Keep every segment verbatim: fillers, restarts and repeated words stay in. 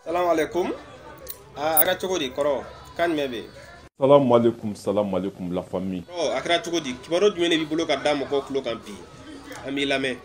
Salam alaikum. Ah, akra chogodi koro. Kan mebe. Salam alaikum, salam alaikum la famille. Oh, akra chogodi. Kibaro dumene bi bolo ka damo ko klo kampi. Ami lame.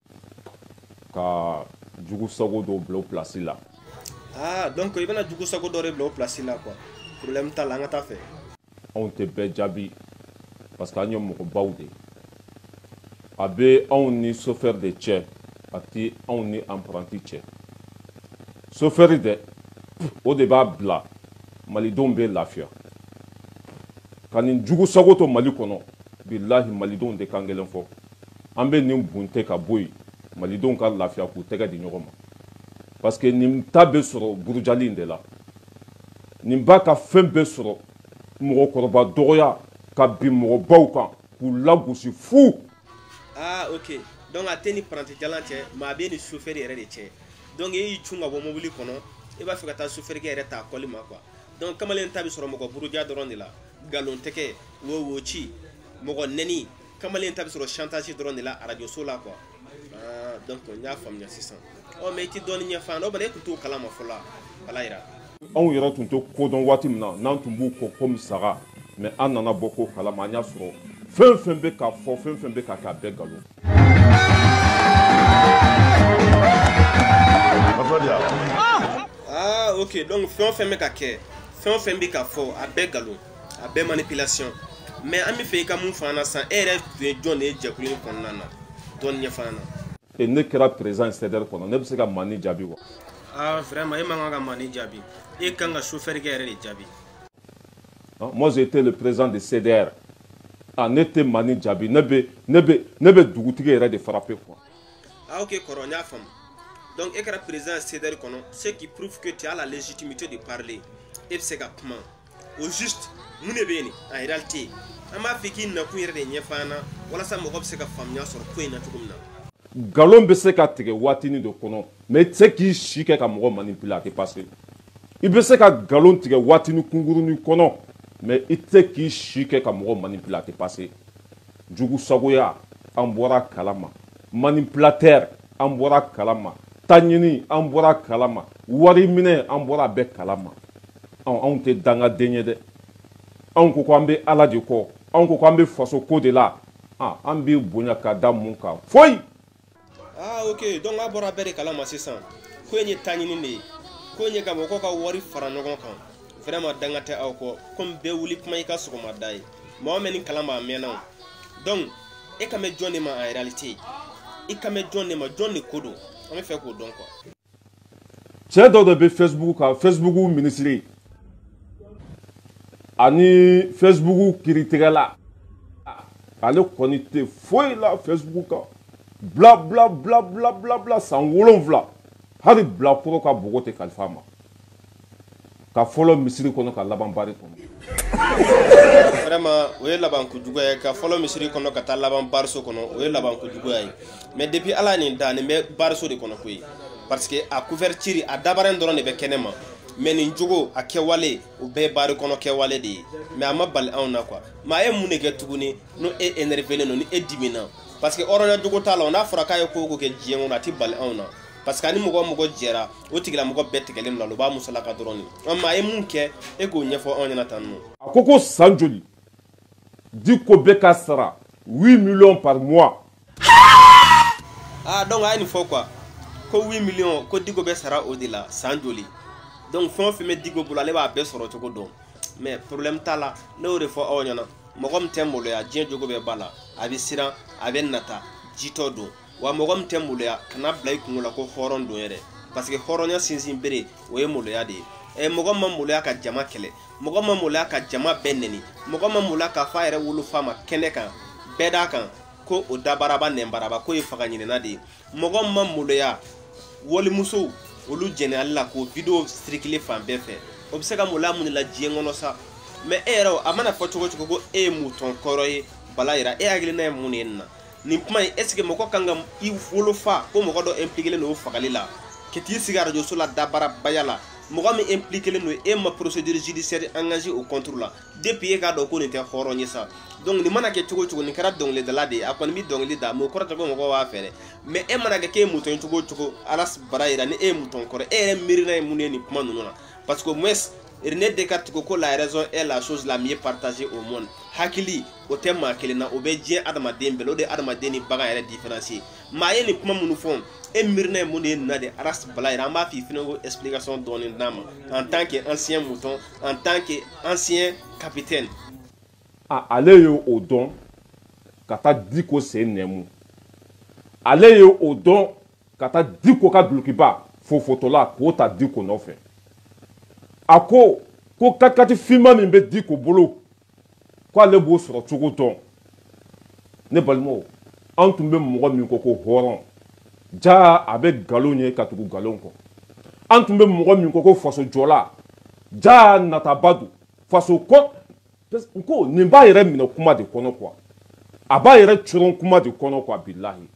Ka jugu sago do blo place là. Ah, donc il bana jugu sago do re blo place là quoi. Problème ta la ngata fait. On te be jabi parce que anyom ko bawde. Abe on ni chauffeur de tche ati on ni apprenti tche. Chauffeur de au débat bla mali dombe lafia. Kanin jugu sago to mali kono billahi mali don de kangelen fo. Ambe ni bunte ka boy mali don ka lafia ku tega di nyogoma. Parce que nim tabe soro burujali ndela. Nim ba ka fembe soro mo koroba doya ka bi mo bawka ku lagusi fou. Ah, OK. Donc ateni prante jalanche ma be ni chauffeur yere de tche. Donc yi chunga bo mobili kono e ba fika ta chauffeur ke yere ta kolima quoi. Donc kamalen tabi soro mo ko buruja doron de la galon teke wo wo chi mo ko neni kamalen tabi soro chantage doron de la radio sola quoi. Ah, donc on y a fam nya six cents. Oh mais ti doni nya fa no ba ne ku to kala ma fola balaira. On yɛrɛ tun tɛ kodɔn waati min na n'an tun b'u kɔ komi saga mais an nana bɔ ko kalama an y'a sɔrɔ fɛn fɛn bɛ ka fɔ fɛn fɛn bɛ ka kɛ a bɛɛ nkalon. Ah, OK. Donc fɛn fɛn bɛ ka kɛ fɛn fɛn bɛ ka fɔ a bɛɛ nkalon a bɛɛ manipulation mais an bɛ fɛ i ka mun fɔ an na sisan e yɛrɛ tun ye jɔn de ye jɛkulu in kɔnɔna na dɔɔni ɲɛfɔ an na. Et ne kɛra président C D R kɔnɔ ne bɛ se ka mani jaabi wa. Ah, vraiment, il m'a mani jabi. Et quand le chauffeur qui est jabi. Moi, j'étais le président de C D R. Ah, n'était mani jabi. Ne be, ne be, ne be dougoutigi yɛrɛ de frapper quoi. Ah, OK, Coronia femme. Donc, et quand le président de C D R, ce qui prouve que tu as la légitimité de parler. Et c'est comment. Au juste, nous ne bien en réalité. On m'a fait qu'il n'a pas eu de niefana. Voilà ça, mon c'est que famille sur point na tout Galon bɛ se ka tigɛ waatini de kɔnɔ mais i tɛ se k'i si kɛ ka mɔgɔ manipuler a tɛ passer. I bɛ se ka galon tigɛ waatini kunkurunin kɔnɔ mais i tɛ se k'i si kɛ ka mɔgɔ manipuler a tɛ passer. Jugu sagoya an bɔra kalama, manipulateur an bɔra kalama, taɲini an bɔra kalama, wari minɛ an bɔra a bɛɛ kalama. Anw anw tɛ dangaden ye dɛ. Anw ko k'an bɛ Ala de kɔ, anw ko k'an bɛ faso ko de la. Ah, an b'i bonya ka da mun kan foyi. Ah, OK. Donc a bora bere kala masisan. Ko nye tanyini ne. Ko nye ka boko ka wari fara ɲɔgɔn kan. Vraiment dangate aw ko comme be wuli kuma i ka sɔgɔma da ye. Mɔgɔ mɛ ni kalan b'a mɛnna. Donc e ka mɛ jɔn de ma en réalité. I ka mɛ jɔn de ma jɔn de ko don. An bɛ fɛ k'o dɔn quoi. Cɛ dɔw de bɛ Facebook kan Facebook ministre ani Facebook kiritigɛla. Ale kɔni tɛ foyi la Facebook kan. Bla bla bla bla bla bla san wolonwula hali bilakoro ka bogo tɛ kalifa ma ka fɔlɔ misiri kɔnɔ ka laban bari kɔnɔ. Vraiment o ye laban kojuguya ye ka fɔlɔ misiri kɔnɔ ka taa laban bariso kɔnɔ o ye laban kojuguya ye mais depuis ala nin da nin bɛ bariso de kɔnɔ koyi parce que a couverture a dabaren dɔrɔn de bɛ kɛnɛ ma mais nin jogo a kɛwale o bɛɛ bari kɔnɔ kɛwale de ye mais a ma bali anw na quoi mais a ye mun de kɛ tuguni no e énervé no ni e dimina. Parce que orona jogo tala on a fɔra k'a ye ko ko kɛ diɲɛ kɔnɔ a ti bali anw na parce que ani mɔgɔ mɔgɔ jɛra o tigila mɔgɔ bɛɛ tigɛlen na o b'a musalaka dɔrɔn de mais a ye mun kɛ e k'o ɲɛfɔ anw ɲɛna tan nɔ. A ko ko san joli di ko bɛɛ ka sara huit millions par mois. Ah, donc a ye nin fɔ quoi ko huit millions ko Diko bɛ sara o de la san joli donc fɛn o fɛn bɛ Diko bolo ale b'a bɛɛ sɔrɔ cogo dɔn mais problème t'a la ne y'o de fɔ aw ɲɛna mɔgɔ min tɛ maloya diɲɛ jogo bɛɛ b'a la a bɛ siran a bɛ nata jitɔ don wa mɔgɔ min tɛ maloya kana bila i kungo la ko hɔrɔn don yɛrɛ parce que hɔrɔnya sinsin bere o ye maloya de ye ɛ mɔgɔ ma maloya ka jama kɛlɛ mɔgɔ ma maloya ka jama bɛɛ nɛni mɔgɔ ma maloya ka fa yɛrɛ wolofa ma kɛnɛ kan bɛɛ d'a kan ko o dabaraba nɛnbaraba ko ye faga ɲinɛna de ye mɔgɔ ma maloya walimusow olu jɛnɛyali la k'o video circuler fan bɛɛ fɛ o bɛ se ka maloya mun de la diɲɛ kɔnɔ sa mais e yɛrɛ a mana fɔ cogo cogo ko e ye mutɔn kɔrɔ ye bala yira e hakilina ye mun de ye nin na nin kuma in est ce que mɔgɔ kan ka i wolofa ko mɔgɔ dɔ impliqué len don o fagali la ka t'i sigi radio so la dabara baya la mɔgɔ min impliqué len don e ma procédure judiciaire engagée au contre la depuis e k'a dɔn ko nin tɛ hɔrɔn ye sa donc nin mana kɛ cogo cogo nin kɛra dɔnkilidala de ye a kɔni bɛ dɔnkili da mais o kɔrɔ tɛ ko mɔgɔw b'a fɛ dɛ mais e mana kɛ k'e ye mutɔn cogo cogo ala bara yira ni e ye mutɔn kɔrɔ e yɛrɛ miirina ye mun ye nin kuma ninnu na parce que au moins René Descartes ko ko la raison est la chose la mieux partagée au monde hakili o tɛ maa kelen na o bɛ diɲɛ adamaden bɛɛ la o de ye adamaden ni bagan yɛrɛ différencier maa ye nin kuma minnu fɔ e miirina ye mun de ye nin na de ala bara yira an b'a f'i fana ko explication dɔɔni d'a ma en tant que ancien mouton en tant que ancien capitaine. Ah, ale ye o dɔn ka taa di ko sen nɛmu ale ye o dɔn ka taa di ko ka dulokiba fofotola k'o ta di ko nɔfɛ a ko ko katikati finman min bɛ di ko bolo ko ale b'o sɔrɔ cogo dɔn ne balimaw an tun bɛ mɔgɔ min ko ko hɔrɔn ja a bɛ nkalon ye ka tugu nkalon kɔ an tun bɛ mɔgɔ min ko ko faso jɔla ja nataba don faso kɔ ko nin b'a yɛrɛ minɛ kuma de kɔnɔ quoi a b'a yɛrɛ coron kuma de kɔnɔ quoi bilahi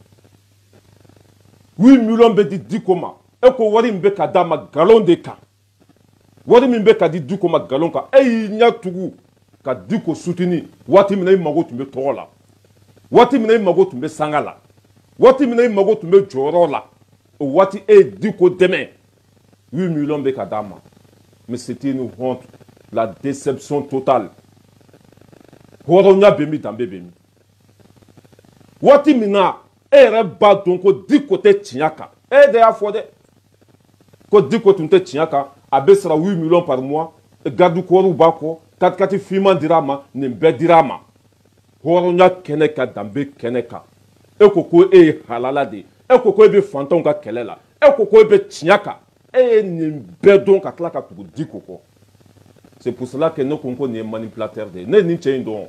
huit millions bɛ di Diko ma e ko wari min bɛ ka d'a ma nkalon de kan wari min bɛ ka di Diko ma nkalon kan e y'i ɲɛ tugu ka Diko soutenir waati min na i mago tun bɛ tɔgɔ la waati min na i mago tun bɛ sanga la waati min na i mago tun bɛ jɔyɔrɔ la o waati e ye Diko dɛmɛ huit millions bɛ ka d'a ma mais c'était une honte la déception totale hɔrɔnya bɛ min danbe bɛ min waati min na e yɛrɛ b'a dɔn ko Diko tɛ tiɲɛ kan e de y'a fɔ dɛ ko Diko tun tɛ tiɲɛ kan a bɛ sara huit millions par mois garde corps b'a kɔ katikati finman dira a ma nin bɛɛ dira a ma hɔrɔnya kɛnɛ kan danbe kɛnɛ kan e ko ko e ye halala de ye e ko ko e bɛ fantanw ka kɛlɛ la e ko ko e bɛ tiɲɛ kan e ye nin bɛɛ dɔn ka tila ka tugu Diko kɔ c'est pour cela que ne ko ko nin ye manipulateur de ye ne nin cɛ in dɔn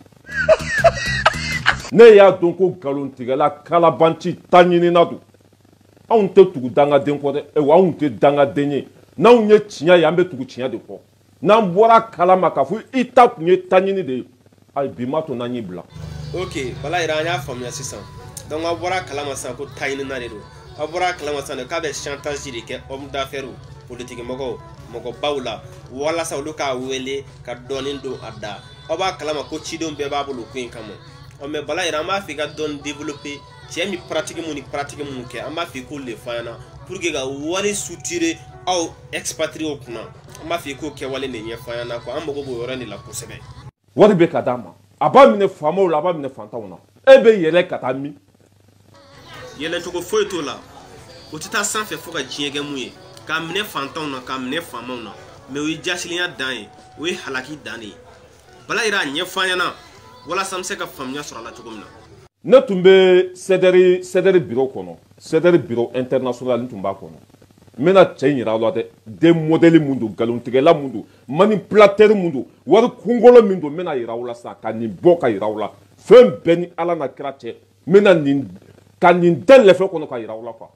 ne y'a dɔn ko nkalontigɛla kalabanci ta ɲinina don anw tɛ tugu dangaden kɔ dɛ ewa anw tɛ dangaden ye n'anw ye tiɲɛ ye an bɛ tugu tiɲɛ de kɔ n'an bɔra kalama k'a fɔ i ta tun ye ta ɲini de ye ayi bi ma to n'an y'i bila. ok bala yira an y'a faamuya sisan donc aw bɔra kalama sisan ko ta ɲinina de don aw bɔra kalama sisan de k'a bɛ chantage de kɛ homme d'affaires politique mɔgɔw mɔgɔbaw la walasa olu k'a wele ka dɔɔni don a da aw b'a kalama ko cidenw bɛɛ b'a bolo ko in kama ɔ mais bala yira an b'a fɛ ka dɔɔni développer cɛ min pratique mun ni pratique mun kɛ an b'a fɛ k'o le fɔ an ɲɛna pour que ka wari suturrer aw expatriés kunna an b'a fɛ k'o kɛwale de ɲɛfɔ an ɲɛna quoi an mago b'o yɔrɔ de la kosɛbɛ. wari bɛ ka d'a ma a b'a minɛ faamaw la a b'a minɛ fantanw na e bɛ yɛlɛ ka taa min. yɛlɛcogo foyi t'o la o tɛ taa sanfɛ fo ka diɲɛ kɛ mun ye k'a minɛ fantanw na k'a minɛ faamaw na mais o ye jasilenya dan ye o ye halaki dan de ye bala yira a ɲɛfɔ an ɲɛna walasa an bɛ se ka faamuya sɔrɔ a la cogo min na. ne tun bɛ cdr cdr bureau kɔnɔ cdr bureau international n tun b'a kɔnɔ n bɛna cɛ in yira aw la dɛ den modèle mun don nkalontigɛla mun don manipulateur mun don wari kunkolo min don n bɛna yira aw la sisan ka nin bɔ ka yira aw la fɛn bɛɛ ni ala na kira cɛ n bɛna nin ka nin da lɛfɛ kɔnɔ ka yira aw la quoi.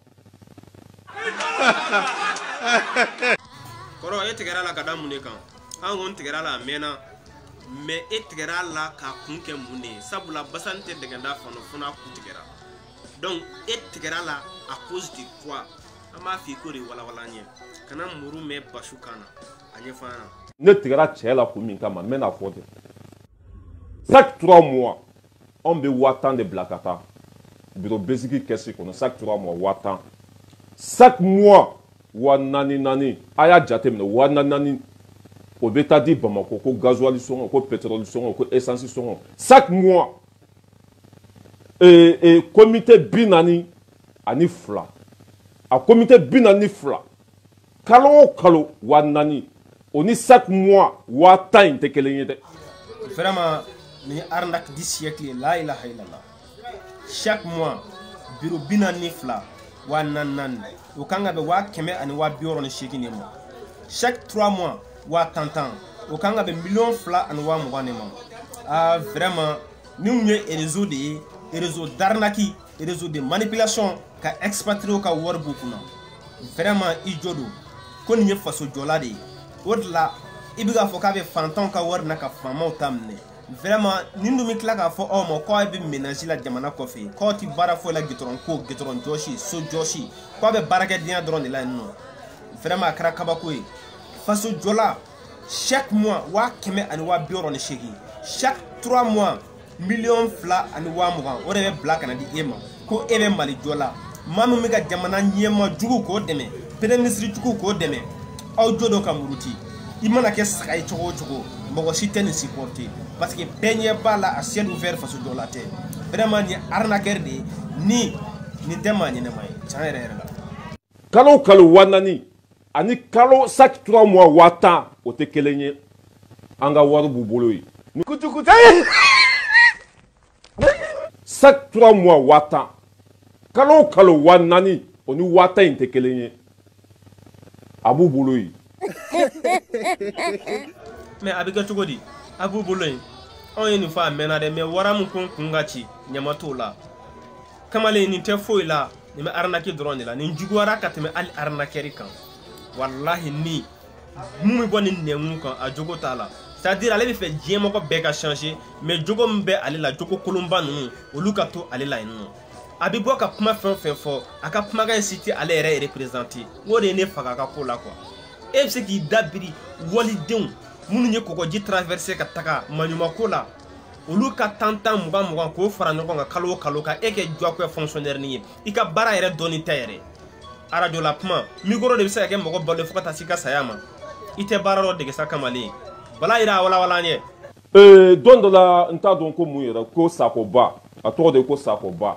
kɔrɔ e tigɛra a la ka da mun de kan an kɔni tigɛra a la a mɛnna mais e tigɛra a la k'a kun kɛ mun de ye sabula basan tɛ dɛgɛnda fana fo n'a kun tigɛra donc e tigɛra a la à cause de quoi an b'a f'i ko de walawala an ɲɛ kana muru mɛn basiw kan na a ɲɛfɔ an ɲɛna. ne tigɛra cɛ la kun min kama n bɛna fɔ de chaque trois mois anw bɛ waa tan de bila ka taa bureau basique kɛsi kɔnɔ chaque trois mois waa tan chaque mois waa naani naani a y'a jate minɛ waa naani naani o bɛ taa di Bamako ko gasoil sɔngɔ ko pétrole sɔngɔ ko essence sɔngɔ chaque mois ee ee comité bi naani ani fila a comité bi naani ni fila kalo o kalo waa naani o ni chaque mois waa tan in tɛ kelen ye dɛ. vraiment ni arnaque du siècle la ilaha illallah chaque mois bureau bi naani ni fila waa naani naani o kan ka bɛn waa kɛmɛ ani waa bi wɔɔrɔ ni seegin de ma chaque trois mois waa tan tan o kan ka bɛn miliyɔn fila ani waa mugan de ma ah vraiment ni mun ye réseau de ye réseau d'arnaque réseau de manipulation ka expatriés ka wari b'u kunna vraiment i jɔ don ko nin ye faso jɔla de ye o de la i bɛ k'a fɔ k'a bɛ fantanw ka wari na ka faamaw ta minɛ vraiment nin dun bɛ tila k'a fɔ aw ma k'aw bɛ ménage la jamana kɔfɛ k'aw tɛ baara foyi la gitɔrɔn ko gitɔrɔn jɔsi so jɔsi k'aw bɛ baarakɛdenya dɔrɔn de la yen nɔ vraiment a kɛra kabako ye faso jɔla chaque mois wa kɛmɛ ani wa bi wɔɔrɔ ni seegin chaque trois mois million fila ani wa mugan o de bɛ bila kana di e ma ko e bɛ Mali jɔla maa min bɛ ka jamana ɲɛma jugu k'o dɛmɛ premier ministre jugu k'o dɛmɛ aw jo dɔ ka muruti i mana kɛ saga ye cogo o cogo mɔgɔ si tɛ nin supporter parce que bɛɛ ɲɛ b'a la a ciel ouvert faso jɔla tɛ vraiment nin ye arnaqueur de ye ni nin tɛ maa ɲɛnɛma ye tiɲɛ yɛrɛ yɛrɛ la. kalo kalo wa naani ani kalo chaque trois mois wa tan o tɛ kelen ye an ka wari b'u bolo ye. kutukutu chaque trois mois wa tan kalo kalo wa naani o ni wa tan in tɛ kelen ye a b'u bolo ye. mais a bɛ kɛ cogo di a b'u bolo yen anw ye nin fɔ a mɛnna dɛ mais wara min ko n kun ka ci ɲama t'o la kamalen nin tɛ foyi la nin bɛ arnaque dɔrɔn de la nin juguyara ka tɛmɛ hali arnaqueur kan walahi ni mun bɛ bɔ nin nɛnkun kan a jogo t'a la c'est à dire ale bɛ fɛ diɲɛ mɔgɔ bɛɛ ka changer mais jogo min bɛ ale la jogo kolonba ninnu olu ka to ale la yen nɔ a bɛ bɔ ka kuma fɛn o fɛn fɔ a ka kumakan in si tɛ ale yɛrɛ représenter o de ye ne faga a ka ko la quoi e bɛ se k'i da biri walidenw minnu ye kɔgɔji traverser ka taga maɲumako la olu ka tan tan mugan mugan k'o fara ɲɔgɔn kan kalo o kalo ka e kɛ jɔkoya fonctionnaire ni ye i ka baara yɛrɛ dɔɔni tɛ yɛrɛ arajo la kuma micro de bɛ se ka kɛ mɔgɔ balo fo ka taa se i ka saya ma i tɛ baara dɔ dege sa kamalen bala yira a walawala an ye. ee don dɔ la n t'a dɔn ko mun yɛrɛ ko Sakoba a tɔgɔ de ko Sakoba.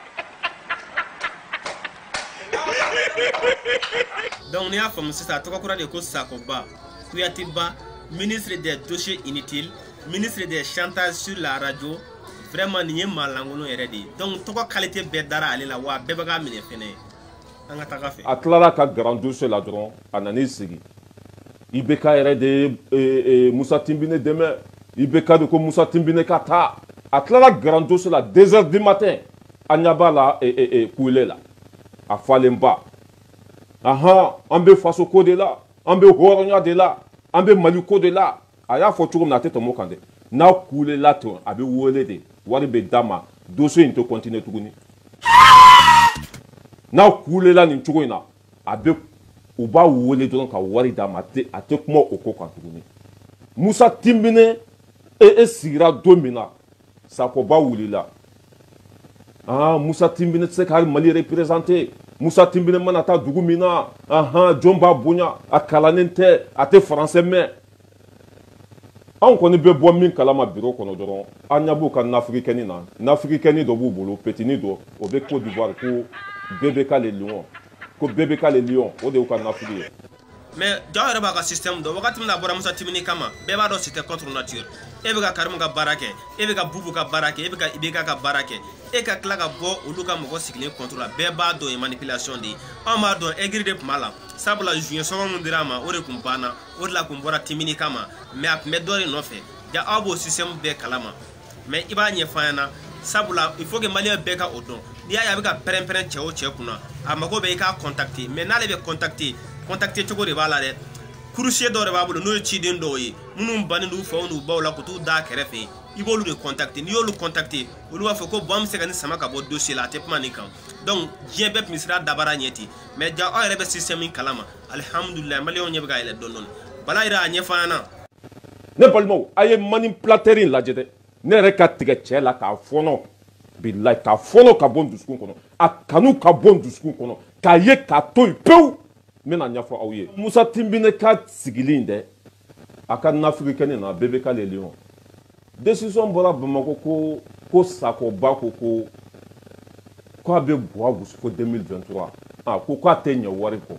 donc n'i y'a faamu sisan a tɔgɔ kura de ko Sakoba Kuyateba ministre des dossiers inutiles ministre des chantages sur la radio vraiment nin ye maa lankolon yɛrɛ de ye donc tɔgɔ qualité bɛɛ dara ale la wa bɛɛ bɛ k'a minɛ fɛnɛ an ka taga fɛ. a tilara ka grand dossier la dɔrɔn a nan'i sigi I B K yɛrɛ de ye Musa Tinbine dɛmɛ I B K de ko Musa Tinbine ka taa a tilara grand dossier la deux heures du matin a ɲɛ b'a la Kuyele la a falenba ahan an bɛ faso ko de la an bɛ hɔrɔnya de la an bɛ Mali ko de la a y'a fɔ cogo min na a tɛ tɛmɛ o kan dɛ n'a kulela tun a bɛ wele de wari bɛ d'a ma dossier in tɛ continuer tuguni n'a kulela nin cogo in na a bɛ u b'a wele dɔrɔn ka wari d'a ma a tɛ kuma o ko kan tuguni Musa Tinbine e e sigira don min na Sakoba wulila ah Musa Tinbine tɛ se ka Mali représenter Musa Tinbine mana taa dugu min na ahan jɔn b'a bonya a kalannen tɛ a tɛ français mɛn anw kɔni bɛ bɔ min kalama bureau kɔnɔ dɔrɔn an ɲɛ b'u ka nafirikɛni na nafirikɛni dɔ b'u bolo petini dɔ o bɛ Côte d'Ivoire ko B B K les Lions ko B B K les Lions o de y'u ka nafiri ye. mais jaw yɛrɛ b'a ka système dɔn wagati min na a bɔra Musa Tinbine kama bɛɛ b'a dɔn c'était contre nature e bɛ ka Karimu ka baara kɛ e bɛ ka Bubu ka baara kɛ e bɛ ka I B K ka baara kɛ e ka tila ka bɔ olu ka mɔgɔ sigilen contre la bɛɛ b'a dɔn ye manipulation de ye anw b'a dɔn aigri de tun b'a la sabula juin sɔngɔ min dira a ma o de tun banna o de la tun bɔra Tinbine kama mais a tun bɛ dɔ de nɔfɛ ja aw b'o système bɛɛ kalama mais i b'a ɲɛfɔ an ɲɛna sabula il faut que maliyɛn bɛɛ ka o dɔn n'i y'a ye a bɛ ka pɛrɛn-pɛrɛn cɛ o cɛ kunna a mago bɛ i k'a contacter mais n'ale bɛ contacter contacter cogo de b'a la dɛ kurusiye dɔw de b'a bolo n'o ye ciden dɔw ye minnu bannen d'u faw n'u baw la k'u t'u da kɛrɛfɛ i b'olu de contacter n'i y'olu contacter olu b'a fɔ ko bon an bɛ se ka nin sama ka bɔ dossier la a tɛ kuma nin kan donc diɲɛ bɛɛ tun bɛ siran dabara ɲɛ ten mais ja aw yɛrɛ bɛ système min kalama alihamudulilayi maliyɛnw ɲɛ bɛ ka yɛlɛ dɔɔni dɔɔni bala yira a ɲɛfɔ an ɲɛna. ne balimaw a ye manipulateur in lajɛ dɛ ne yɛrɛ ka tigɛ cɛ la k'a fɔnɔ bilayi k'a fɔnɔ ka bɔ n dusukun kɔnɔ a kanu ka bɔ n dusukun kɔnɔ k'a ye k'a to yen pewu n bɛna ɲɛfɔ aw ye Musa Tinbine ka sigili in dɛ a ka nafirikɛni na B B K les Lions décision bɔra Bamakɔ ko ko Sakoba ko ko k'a bɛ buwa gosi fo deux mille vingt-trois ah ko k'a tɛ ɲɛ wari kɔ.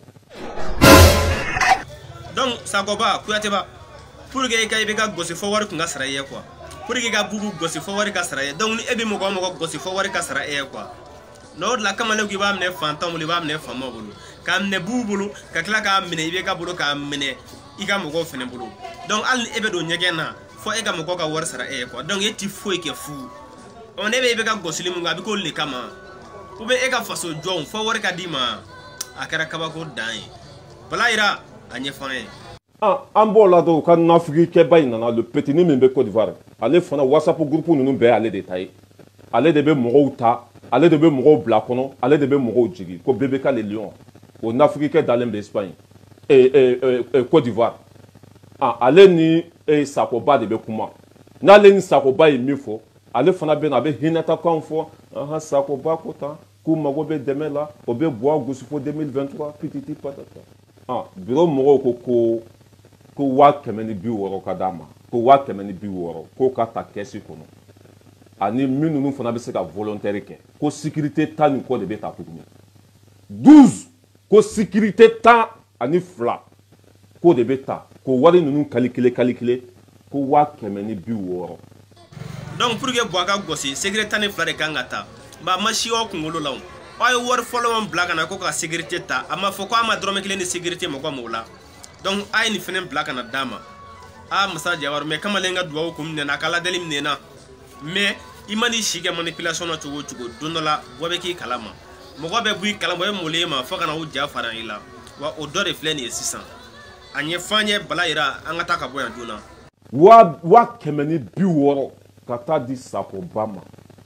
donc Sakoba Kuyateba pour que i ka I B K gosi fo wari tun ka sara i ye quoi pour que i ka Bubu gosi fo wari ka sara i ye donc ni e bɛ mɔgɔ o mɔgɔ gosi fo wari ka sara e ye quoi n'o de la kamalen ko i b'a minɛ fantanw bolo i b'a minɛ faamaw bolo k'a minɛ Bubu bolo ka tila k'a minɛ I B K bolo k'a minɛ i ka mɔgɔw fɛnɛ bolo donc hali ni e bɛ don ɲɛgɛn na fo e ka mɔgɔw ka wari sara e ye quoi donc e ti foyi kɛ fu ɔ ne bɛ I B K gosili mun kɛ a bɛ k'olu de kama ou bien e ka faso jɔnw fo wari ka d'i ma a kɛra kabako dan ye bala yira a ɲɛfɔ an ye. ah an b'o la dɔrɔn ka nafirikɛba in nana le petini min bɛ Côte d'Ivoire ale fana whatsapp groupe ninnu bɛɛ ale de ta ye ale de bɛ mɔgɔw ta ale de bɛ mɔgɔw bila kɔnɔ ale de bɛ mɔgɔw jigi ko B B K les Lions o nafirikɛ dalen bɛ Espagne Côte d'Ivoire. Ah, allez ni e Sakoba de Bekuma. N'allez ni Sakoba et Mifo. Allez fana ben abe hinata konfo. Ah Sakoba kota. Kumagobe demela. Obe bois gousifo deux mille vingt-trois. Pititi patata. Ah, bureau moro koko. Ko wa kemeni bi woro kadama. Ko wa kemeni bi woro. Ko kata kesi kono. Ani minu nu fana be se ka volontaire ke. Ko sécurité tani ko de beta tukumi. douze. Ko sécurité ta ani fla. Ko de beta. Ko wari nunu calculer calculer ko wa kemeni bi woro. Donc pour que boaga gosi sécurité ni flare kangata ba mashi o kungolo law ay wor follow on black na ko ka sécurité ta ama foko ama drome kile ni sécurité mo ko mola donc ay ni fenen black na dama a message war me kama lenga duwa ko mne na kala delim ne na mais imani shige manipulation na chugo chugo dondola wobe ki kalama mo ko be bui kalama be molema fo kana uja faran ila wa odore fleni e six cents anye fanye bala ira angata ka boya duna wa wa kemeni bi woro kata di Sakoba ma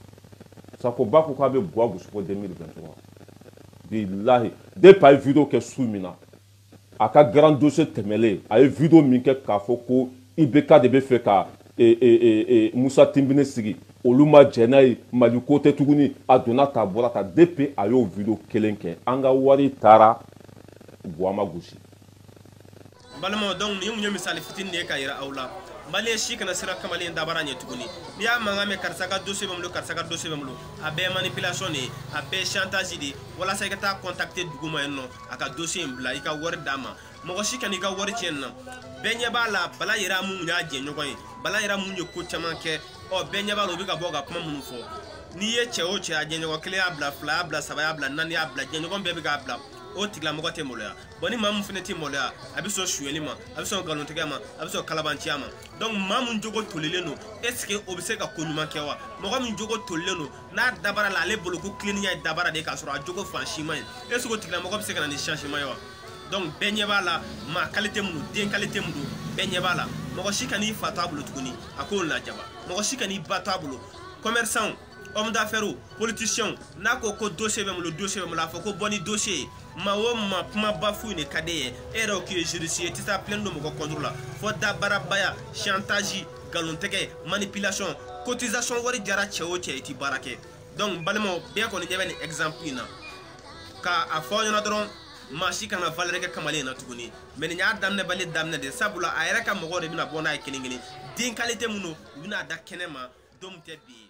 Sakoba ko ka be boa gousifo deux mille vingt-trois billahi de pa vidéo ke soumina aka grand dossier temele ay vidéo min ke ka foko ibeka de be fe ka e e e Musa Timbine sigi oluma jenai maliko te tuguni adona tabora ta dp ayo vidéo kelenke anga wari tara boa ma gousi balama donc ni mu misali fitin ne ka ira awla mali shi kana sira kamali ndabara nye tuguni biya mangame karsaka dossier bamlo karsaka dossier bamlo abe manipulation ni abe chantage di wala sai ka ta contacter duguma enno aka dossier mbla ika wor dama mo shi kana ika wor chenna benye bala bala ira mu nya je nyokoy bala ira mu nyo ko chamanke o benye bala obi ka boga kuma mu fo ni ye che o che aje nyoko kle abla fla abla sabaya abla nani abla je nyoko bebe ka abla o tigla mo ko te moloya boni mamu feneti moloya abiso shueli ma abiso galon tegama abiso kalabanti ama donc mamu jogo toleleno est-ce que obise ka konuma kewa mo ko mi jogo toleleno na dabara la le bolo ko cleaning ya dabara de ka sura jogo franchiment est-ce que tigla mo ko bise kana ni changement yo donc benye bala ma qualité mu den qualité mu benye bala mo ko shikani fatable tukuni akon la jaba mo ko shikani batable commerçant homme d'affaires politicien nako ko dossier bem le dossier bem la foko boni dossier ma wo ma puma bafu ne kadeye ero ki judiciaire tisa plein de mo contrôle fo da barabaya chantage galonteke manipulation cotisation wari jara chewo che ti barake donc balemo bien ko ni jebe ni exemple ina ka afo na doron mashi kana valere ke kamale na tuguni men nya damne bali damne de sabula ayra ka mo gore bina bona kilingini din qualité muno bina da kenema dom tebi